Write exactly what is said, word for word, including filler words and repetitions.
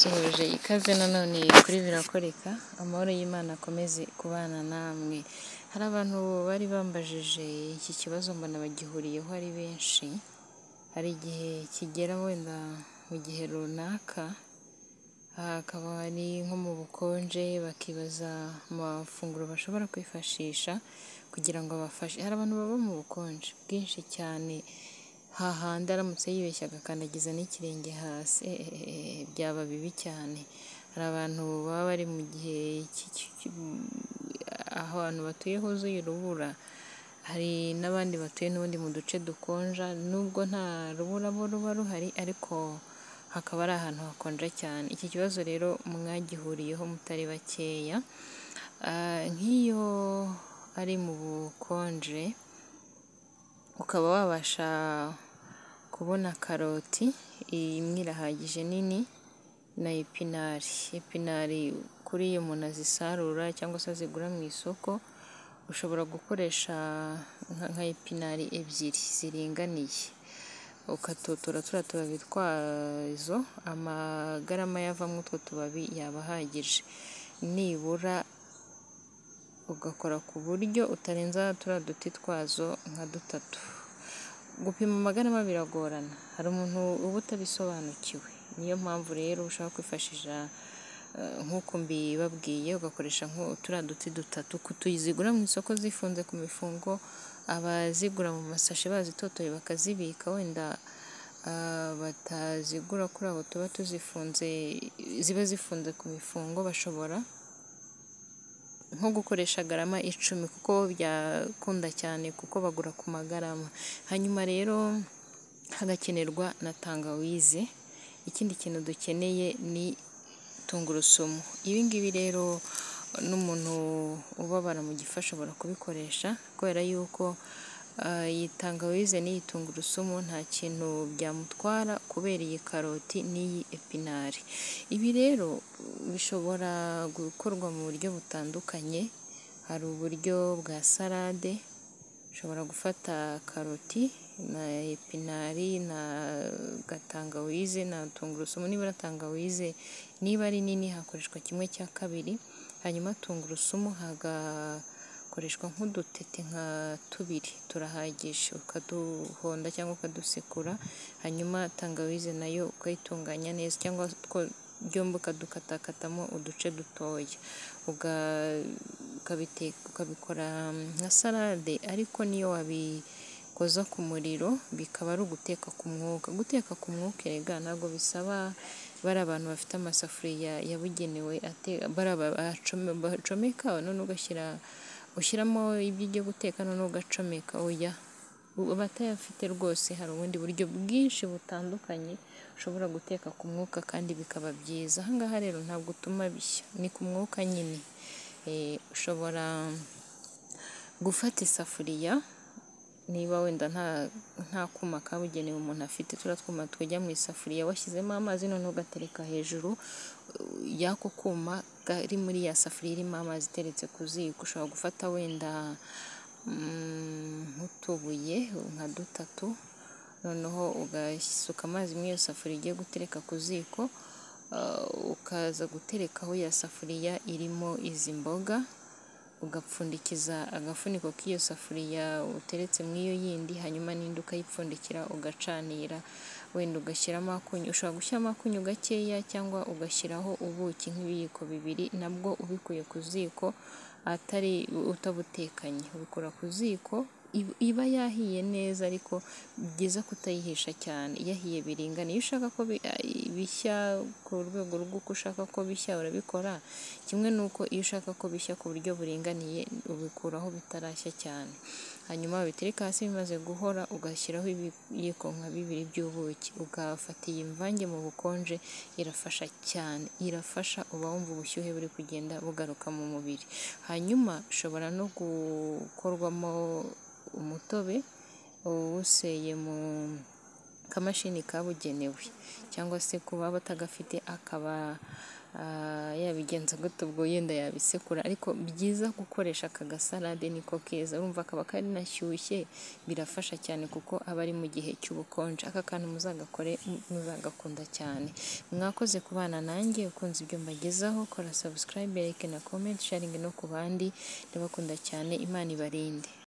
Ndabasuhuje ikaze nanone kuri birakoreka, amahoro y'Imana akomeze kubana namwe. Hari abantu bari bambajije iki kibazo mbona bagihuriyeho ari benshi, hari igihe kigera wenda mu gihe runaka hakaba ari nko mu bukonje, bakibaza amafunguro bashobora kwifashisha kugira ngo bafashe. Hari abantu baba mu bukonje bwinshi cyane, hahandi aramutse yibeshya agakandagiza n'ikirenge hasi byaba bibi cyane. Hari abantu baba bari mu gihe aho abantu batuye huzuye urubura, hari n'abandi batuye n'ubundi mu duce dukonja, nubwo nta rubura bo ruba ruhari ariko hakaba ari ahantu hakonja cyane. Iki kibazo rero mwagihuriyeho mutari bakeya. Nk'iyo ari mu bukonje ukaba wabasha kubona karoti imwe irahagije nini na epinari. Epinari kuri iyo umuntu azisarura cyangwa se azigura mu isoko, ushobora gukoresha nka epinari ebyiri ziringaniye, ukatotora turiya tubabi twazo, amagarama yavamo utwo tubabi yaba ahagije, nibura ugakora ku buryo utarenza turiya duti twazo nka dutatu. Gupima amagarama biragorana, hari umuntu uba utabisobanukiwe, niyo mpamvu rero ushobora kwifashisha nk'uko mbibabwiye, ugakoresha turiya duti dutatu. Tuzigura mu isoko zifunze ku mifungo, abazigura mu masashe bazitotoye bakazibika, wenda batazigura kuri abo tuba tuzifunze, ziba zifunze ku mifungo, bashobora nko gukoresha garama icumi kuko byakunda cyane kuko bagura ku magarama. Hanyuma rero hagakenerwa na tangawize. Ikindi kintu dukeneye ni tungurusumu. Ibi ngibi rero n'umuntu ubabara mu gifu ashobora kubikoresha, kubera yuko iyi tangawize n'iyi tungurusumu nta kintu byamutwara kubera iyi karoti n'iyi epinari. Ibi rero bishobora gukorwa mu buryo butandukanye. Hari uburyo bwa salade, ushobora gufata karoti na epinari na gatangawize na tungurusumu. Nibura tangawize niba ari nini hakoreshwa kimwe cya kabiri, hanyuma tungurusumu hagakoreshwa nk'udutete nka tubiri turahagije, ukaduhonda cyangwa ukadusekura. Hanyuma tangawize nayo ukayitunganya neza, cyangwa byombi ukadukatakatamo uduce dutoya, ukabikora nka salade. Ariko niyo wabikoza ku muriro bikaba ari uguteka ku mwuka. Guteka ku mwuka erega ntabwo bisaba bari abantu bafite amasafuriya yabugenewe bacomeka none ugashyira ushyiramo ibyo ugiye guteka none ugacomeka. Oya, abatayafite rwose hari ubundi buryo bwinshi butandukanye ushobora guteka ku mwuka kandi bikaba byiza. Aha ngaha rero ntabwo utuma bishya, ni ku mwuka nyine. Ushobora gufata isafuriya, niba wenda nta kuma kabugenewe umuntu afite, turiya twuma twajya mu isafuriya, washyizemo amazi none ugatereka hejuru y'ako kuma kari muri ya safuriya irimo amazi iteretse ku ziko. Ushobora gufata wenda nk'utubuye nka dutatu, noneho ugasuka amazi muri iyo safuriya ugiye gutereka ku ziko, ukaza guterekaho ya safuriya irimo izi mboga, ugapfundikiza agafuniko k'iyo safuriya uteretse mu iyo yindi, hanyuma n'indi ukayipfundikira ugacanira, wenda ugashyiramo akunyu. Ushobora gushyiramo akunyu gakeya cyangwa ugashyiraho ubuki nk'ibiyiko bibiri, nabwo ubikuye ku ziko atari utabutekanye. Ubikora ku ziko iba yahiye neza, ariko byiza kutayihisha cyane, yahiye biringana. Iyo ushaka ko bishya ku rwego rw'uko ushaka ko bishya urabikora, kimwe n'uko iyo ushaka ko bishya ku buryo buringaniye ubikuraho bitarashya cyane. Hanyuma ubitereka hasi bimaze guhora, ugashyiraho ibiyiko nka bibiri by'ubuki, ugafata iyi mvange mu bukonje. Irafasha cyane, irafasha, uba wumva ubushyuhe buri kugenda bugaruka mu mubiri. Hanyuma ushobora no gukorwamo umutobe uwuseye kamashini kabugenewe, cyangwa se kuba batagafite akaba yabigenza gute ubwo yenda yabisekura, ariko byiza gukoresha aka gasalade niko keza, urumva kaba kanashyushye, birafasha cyane kuko aba ari mu gihe cy'ubukonje. Aka kantu muzagakore, muzagakunda cyane. Mwakoze kubana nanjye, ukunze ibyo mbagezaho, kora subscribe, like na comment, sharing no ku bandi, ndabakunda cyane, Imana ibarinde.